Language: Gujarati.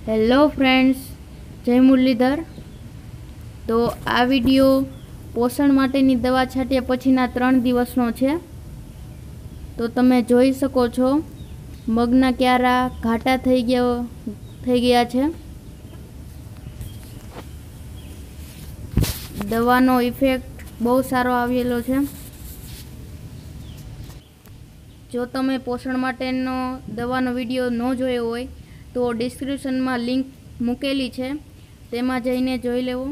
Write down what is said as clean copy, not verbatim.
હેલો ફ્રેન્ડ્સ, જય મુરલીધર. તો આ વિડીયો પોષણ માટેની દવા છાંટ્યા પછીના 3 દિવસનો છે. તો તમે જોઈ શકો છો મગના ક્યારા ઘાટા થઈ ગયા છે. દવાનો ઇફેક્ટ બહુ સારો આવેલો છે. જો તમે પોષણ માટેનો દવાનો વિડીયો ન જોયો હોય તો ડિસ્ક્રિપ્શનમાં લિંક મૂકેલી છે, તેમાં જઈને જોઈ લેવો.